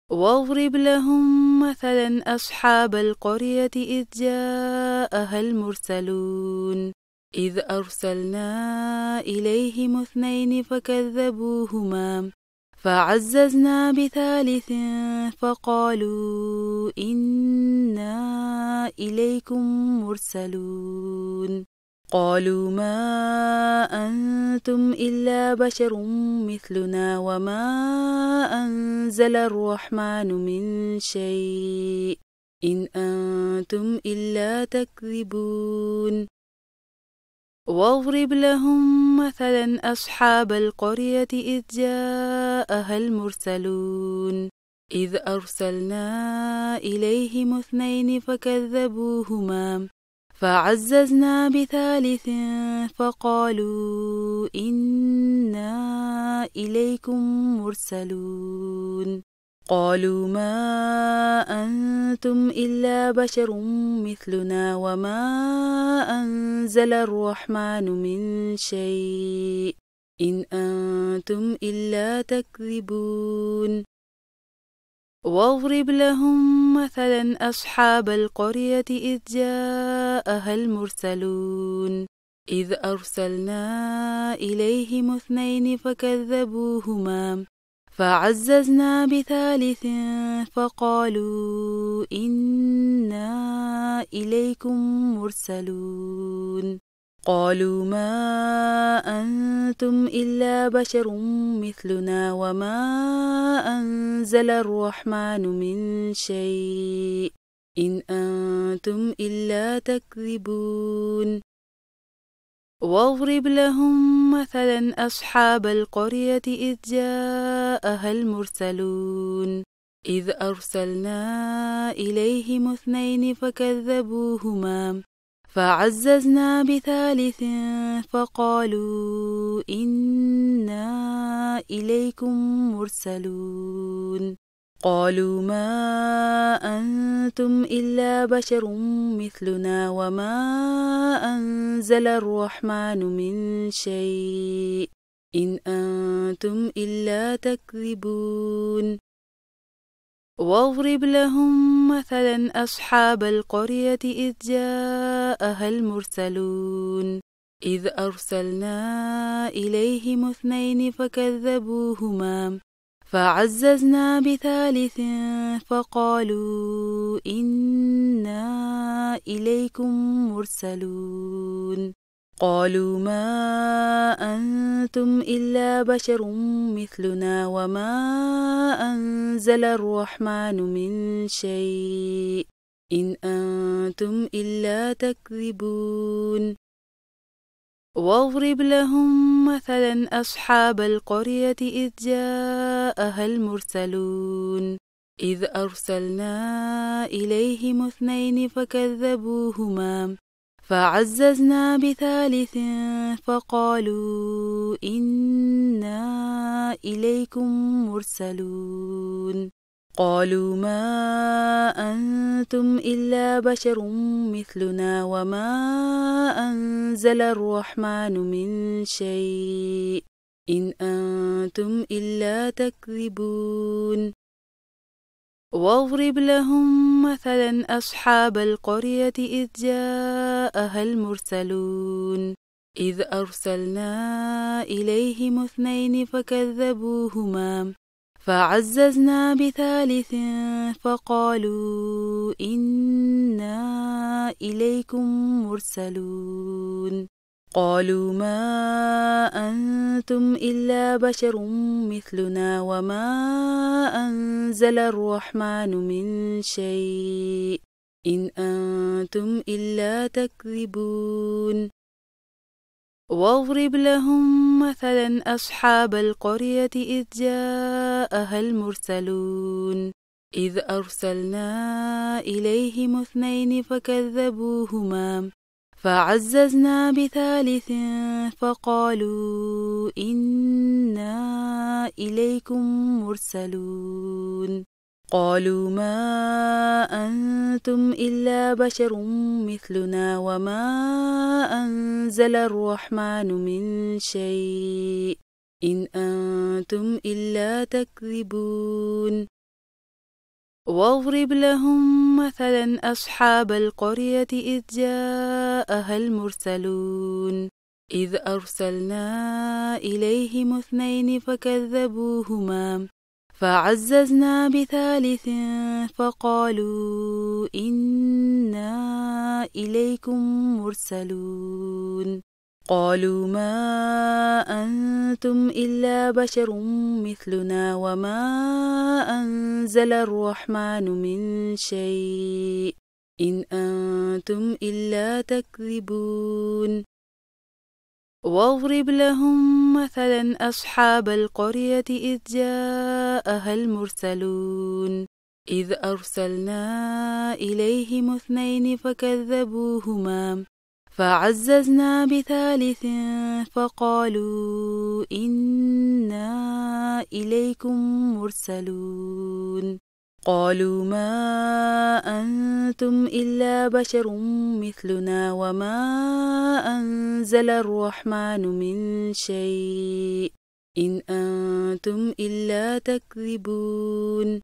واضرب لهم مثلا أصحاب القرية إذ جاءها المرسلون إذ أرسلنا إليهم 2 فكذبوهما فعززنا بثالث فقالوا إنا إليكم مرسلون قالوا ما أنتم إلا بشر مثلنا وما أنزل الرحمن من شيء إن أنتم إلا تكذبون واضرب لهم مثلا أصحاب القرية إذ جاءها المرسلون إذ أرسلنا إليهم 2 فكذبوهما فعززنا بثالث فقالوا إنا إليكم مرسلون قالوا ما أنتم إلا بشر مثلنا وما أنزل الرحمن من شيء إن أنتم إلا تكذبون واضرب لهم مثلا أصحاب القرية إذ جاءها المرسلون إذ أرسلنا إليهم 2 فكذبوهما فعززنا بثالث فقالوا إنا إليكم مرسلون قالوا ما أنتم إلا بشر مثلنا وما أنزل الرحمن من شيء إن أنتم إلا تكذبون واضرب لهم مثلا أصحاب القرية إذ جاءها المرسلون إذ أرسلنا إليهم 2 فكذبوهما فعززنا بثالث فقالوا إنا إليكم مرسلون قالوا ما أنتم إلا بشر مثلنا وما أنزل الرحمن من شيء إن أنتم إلا تكذبون واضرب لهم مثلا أصحاب القرية إذ جاءها المرسلون إذ أرسلنا إليهم 2 فكذبوهما فعززنا بثالث فقالوا إنا إليكم مرسلون قالوا ما أنتم إلا بشر مثلنا وما أنزل الرحمن من شيء إن أنتم إلا تكذبون واضرب لهم مثلا أصحاب القرية إذ جاءها المرسلون إذ أرسلنا إليهم 2 فكذبوهما فعززنا بثالث فقالوا إنا إليكم مرسلون قالوا ما أنتم إلا بشر مثلنا وما أنزل الرحمن من شيء إن أنتم إلا تكذبون واضرب لهم مثلا أصحاب القرية إذ جاءها المرسلون إذ أرسلنا إليهم 2 فكذبوهما فعززنا بثالث فقالوا إنا إليكم مرسلون قالوا ما أنتم إلا بشر مثلنا وما أنزل الرحمن من شيء إن أنتم إلا تكذبون واضرب لهم مثلا أصحاب القرية إذ جاءها المرسلون إذ أرسلنا إليهم 2 فكذبوهما فعززنا بثالث فقالوا إنا إليكم مرسلون قالوا ما أنتم إلا بشر مثلنا وما أنزل الرحمن من شيء إن أنتم إلا تكذبون واضرب لهم مثلا أصحاب القرية إذ جاءها المرسلون إذ أرسلنا إليهم 2 فكذبوهما فعززنا بثالث فقالوا إنا إليكم مرسلون قالوا ما أنتم إلا بشر مثلنا وما أنزل الرحمن من شيء إن أنتم إلا تكذبون واضرب لهم مثلا أصحاب القرية إذ جاءها المرسلون إذ أرسلنا إليهم 2 فكذبوهما فعززنا بثالث فقالوا إنا إليكم مرسلون قالوا ما أنتم إلا بشر مثلنا وما أنزل الرحمن من شيء إن أنتم إلا تكذبون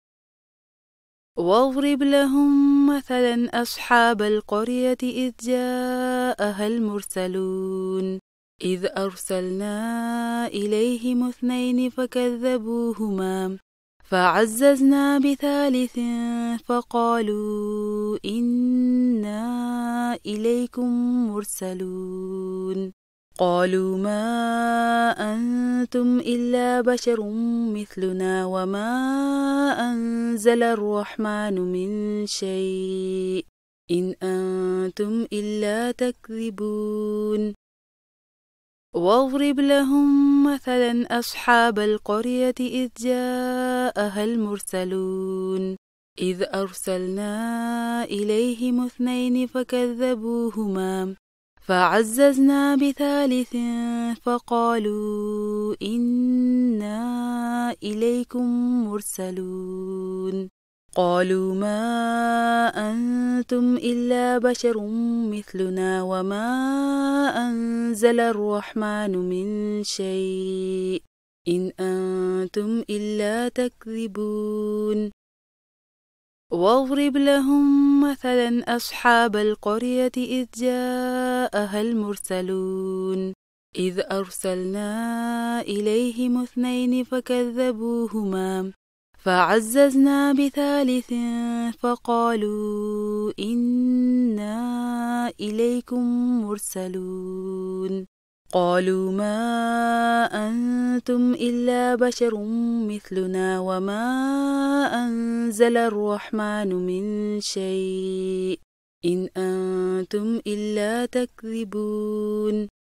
واضرب لهم مثلا أصحاب القرية إذ جاءها المرسلون إذ أرسلنا إليهم 2 فكذبوهما فعززنا بثالث فقالوا إنا إليكم مرسلون قالوا ما أنتم إلا بشر مثلنا وما أنزل الرحمن من شيء إن أنتم إلا تكذبون واضرب لهم مثلا أصحاب القرية إذ جاءها المرسلون إذ أرسلنا إليهم 2 فكذبوهما فعززنا بثالث فقالوا إنا إليكم مرسلون قالوا ما أنتم إلا بشر مثلنا وما أنزل الرحمن من شيء إن أنتم إلا تكذبون واضرب لهم مثلا أصحاب القرية إذ جاءها المرسلون إذ أرسلنا إليهم 2 فكذبوهما فعززنا بثالث فقالوا إنا إليكم مرسلون قالوا ما أنتم إلا بشر مثلنا وما أنزل الرحمن من شيء إن أنتم إلا تكذبون